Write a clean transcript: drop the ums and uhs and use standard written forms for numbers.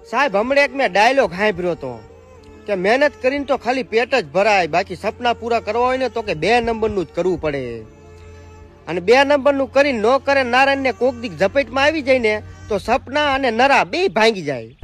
સાહેબ હમણાં એક મેં ડાયલોગ સાંભળ્યો હતો કે મહેનત કરીને તો ખાલી પેટ જ ભરાય, બાકી સપના પૂરા કરવા હોય ને તો કે 2 નંબરનું જ કરવું પડે. અને 2 નંબરનું કરીને ન કરે નારાયણ ને કોક દીક ઝપેટમાં આવી જાય ને તો સપના અને નરા બે ભાંગી જાય.